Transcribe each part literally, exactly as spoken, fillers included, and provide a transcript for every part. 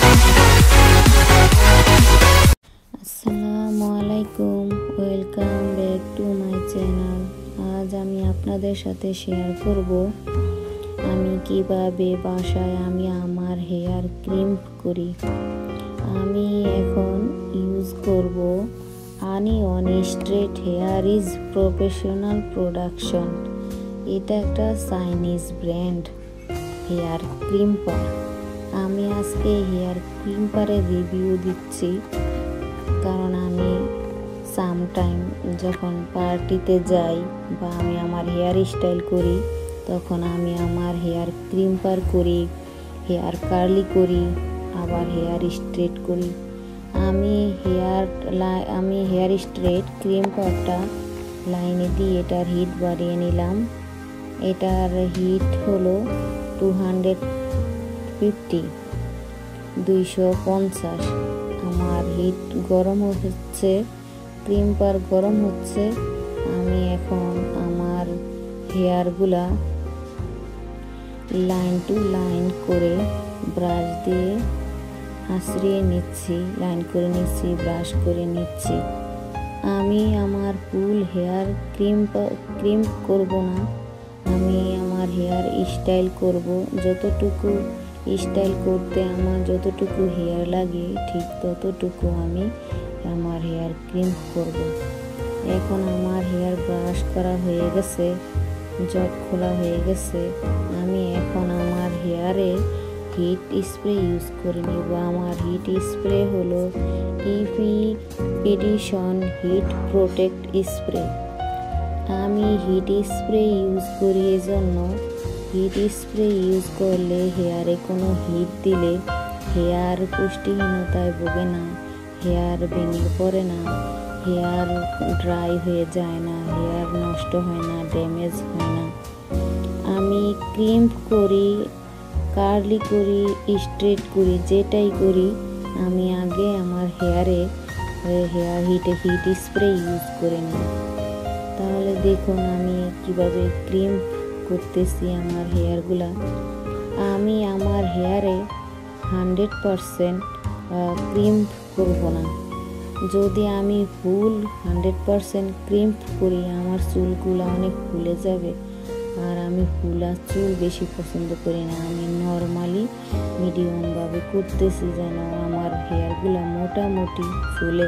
আসসালামু আলাইকুম, welcome back to my channel. আজ আমি আপনাদের সাথে শেয়ার করব আমি কিভাবে বাসায় আমি আমার হেয়ার ক্রিম্প করি। আমি এখন ইউজ করব onion straight hair is professional production. এটা একটা চাইনিজ ব্র্যান্ড হেয়ার ক্রিম্পার। আমি আজকে হেয়ার ক্রিম্পারের রিভিউ দিচ্ছি, কারণ আমি সামটাইম যখন পার্টিতে যাই বা আমি আমার হেয়ার স্টাইল করি, তখন আমি আমার হেয়ার ক্রিম্পার করি, হেয়ার কার্লি করি, আবার হেয়ার স্ট্রেট করি। আমি হেয়ার আমি হেয়ার স্ট্রেট ক্রিম্পারটা লাইনে দিয়ে এটার হিট বাড়িয়ে নিলাম। এটার হিট হলো টু হান্ড্রেড ফিফটি দুইশো পঞ্চাশ। আমার হিট গরম হচ্ছে, ক্রিম্পার গরম হচ্ছে। আমি এখন আমার হেয়ারগুলা লাইন টু লাইন করে ব্রাশ দিয়ে আঁচড়িয়ে নিচ্ছি, লাইন করে নিচ্ছি, ব্রাশ করে নিচ্ছি। আমি আমার ফুল হেয়ার ক্রিম্প ক্রিম্প করব না, আমি আমার হেয়ার স্টাইল করব। যতটুকু স্টাইল করতে আমার যতটুকু হেয়ার লাগে, ঠিক ততটুকু আমি আমার হেয়ার ক্রিম্প করব। এখন আমার হেয়ার ব্রাশ করা হয়ে গেছে, জট খোলা হয়ে গেছে। আমি এখন আমার হেয়ারে হিট স্প্রে ইউজ করে নিব। আমার হিট স্প্রে হলো ইফি এডিশন হিট প্রোটেক্ট স্প্রে। আমি হিট স্প্রে ইউজ করি এজন্য, হিট স্প্রে ইউজ করলে হেয়ারে কোনো হিট দিলে হেয়ার পুষ্টিহীনতায় ভোগে না, হেয়ার ভেঙে পড়ে না, হেয়ার ড্রাই হয়ে যায় না, হেয়ার নষ্ট হয় না, ড্যামেজ হয় না। আমি ক্রিম্প করি, কার্লি করি, স্ট্রেট করি, যেটাই করি আমি আগে আমার হেয়ারে হেয়ার হিটে হিট স্প্রে ইউজ করে নিই। তাহলে দেখুন আমি কিভাবে ক্রিম্প করতেছি আমার হেয়ারগুলা। আমি আমার হেয়ারে হান্ড্রেড পারসেন্ট ক্রিম্প করব না। যদি আমি ফুল হান্ড্রেড পারসেন্ট ক্রিম্প করি, আমার চুলগুলো অনেক ফুলে যাবে, আর আমি ফুলা চুল বেশি পছন্দ করি না। আমি নর্মালি মিডিয়ামভাবে করতেছি যেন আমার হেয়ারগুলা মোটামুটি ফুলে।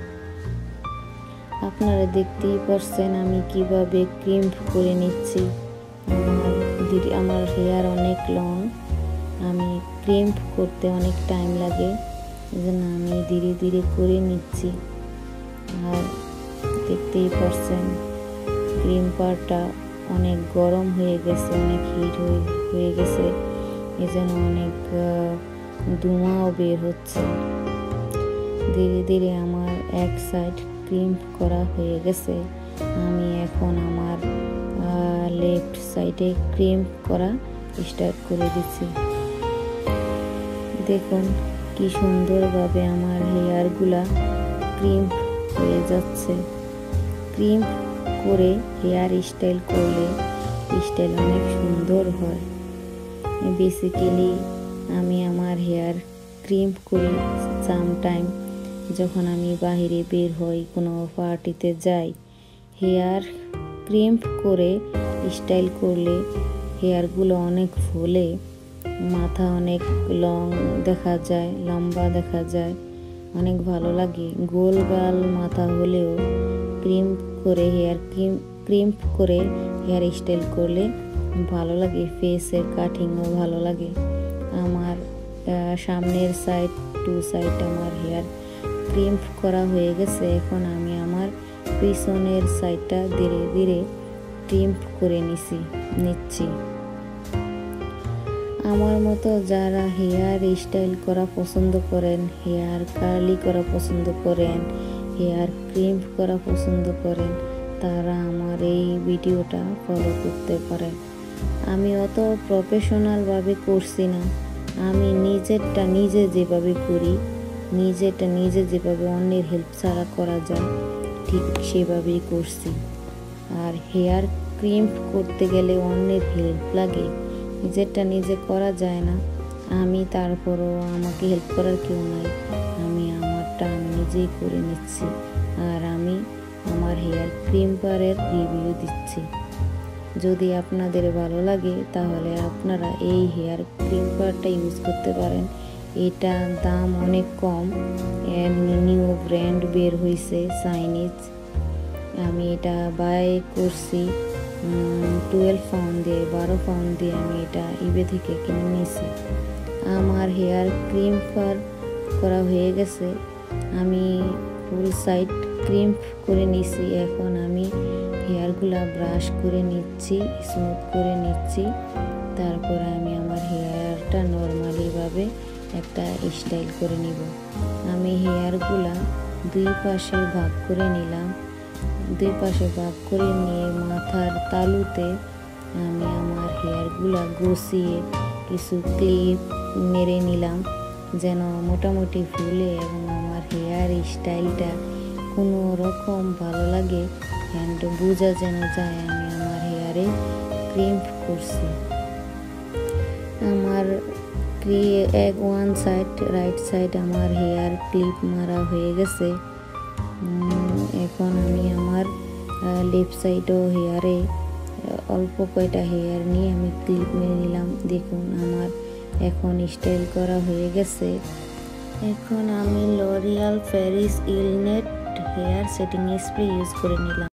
আপনারা দেখতেই পারছেন আমি কিভাবে ক্রিম্প করে নিচ্ছি। আমার দিদি আমার হেয়ার অনেক লং, আমি ক্রিম্প করতে অনেক টাইম লাগে, এজন্য আমি ধীরে ধীরে করে নিচ্ছি। আর দেখতেই পারছেন ক্রিম্পারটা অনেক গরম হয়ে গেছে, অনেক হিট হয়ে হয়ে গেছে, এজন্য অনেক ধোঁয়াও বের হচ্ছে। ধীরে ধীরে আমার এক সাইড ক্রিম্প করা হয়ে গেছে। আমি এখন আমার লেফট সাইডে ক্রিম্প করা স্টার্ট করে দিচ্ছি। দেখুন কি সুন্দরভাবে আমার হেয়ারগুলা ক্রিম্প হয়ে যাচ্ছে। ক্রিম্প করে হেয়ার স্টাইল করলে স্টাইল অনেক সুন্দর হয়। বেসিক্যালি আমি আমার হেয়ার ক্রিম্প করি সামটাইম যখন আমি বাইরে বের হই, কোনো পার্টিতে যাই। হেয়ার ক্রিম্প করে স্টাইল করলে হেয়ারগুলো অনেক ফুলে, মাথা অনেক লং দেখা যায়, লম্বা দেখা যায়, অনেক ভালো লাগে। গোল গাল মাথা হলেও ক্রিম্প করে হেয়ার ক্রিম ক্রিম্প করে হেয়ার স্টাইল করলে ভালো লাগে, ফেসের কাটিংও ভালো লাগে। আমার সামনের সাইড টু সাইড আমার হেয়ার ক্রিম্প করা হয়ে গেছে। এখন আমি আমার পিছনের সাইডটা ধীরে ধীরে ক্রিম্প করে নিছি নিচ্ছি। আমার মতো যারা হেয়ার স্টাইল করা পছন্দ করেন, হেয়ার কার্লি করা পছন্দ করেন, হেয়ার ক্রিম্প করা পছন্দ করেন, তারা আমার এই ভিডিওটা ফলো করতে পারেন। আমি অত প্রফেশনালভাবে করছি না, আমি নিজেরটা নিজে যেভাবে করি, নিজেরটা নিজে যেভাবে অন্যের হেল্প ছাড়া করা যায় ঠিক সেভাবেই করছি। আর হেয়ার ক্রিম্প করতে গেলে অন্যের হেল্প লাগে, নিজেরটা নিজে করা যায় না। আমি তারপরও আমাকে হেল্প করার কেউ নাই, আমি আমারটা আমি নিজেই করে নিচ্ছি। আর আমি আমার হেয়ার ক্রিম্পারের রিভিউ দিচ্ছি। যদি আপনাদের ভালো লাগে তাহলে আপনারা এই হেয়ার ক্রিম্পারটা ইউজ করতে পারেন। এটা দাম অনেক কম, এর নিউ ব্র্যান্ড বের হয়েছে চাইনিজ। আমি এটা বাই করছি টুয়েলভ পাউন্ড দিয়ে, বারো পাউন্ড দিয়ে আমি এটা ইবে থেকে কিনে নিয়েছি। আমার হেয়ার ক্রিম্পার করা হয়ে গেছে, আমি ফুল সাইড ক্রিম্প করে নিয়েছি। এখন আমি হেয়ারগুলা ব্রাশ করে নিচ্ছি, স্মুথ করে নিচ্ছি। তারপরে আমি আমার হেয়ারটা নর্মালিভাবে একটা স্টাইল করে নিব। আমি হেয়ারগুলা দুই পাশে ভাগ করে নিলাম। দুই পাশে ভাগ করে নিয়ে মাথার তালুতে আমি আমার হেয়ারগুলা গুছিয়ে কিছু ক্লিপ মেরে নিলাম, যেন মোটামুটি ফুলে এবং আমার হেয়ার স্টাইলটা কোনো রকম ভালো লাগে অ্যান্ড বোঝা যেন যায় আমি আমার হেয়ারে ক্রিম্প করছি। আমার এক ওয়ান সাইড রাইট সাইড আমার হেয়ার ক্লিপ মারা হয়ে গেছে। এখন আমি আমার লেফট সাইডও হেয়ারে অল্প কয়টা হেয়ার নিয়ে আমি ক্লিপ মেরে নিলাম। দেখুন আমার এখন স্টাইল করা হয়ে গেছে। এখন আমি L'Oreal Paris Elnett hair setting spray use করে নিলাম।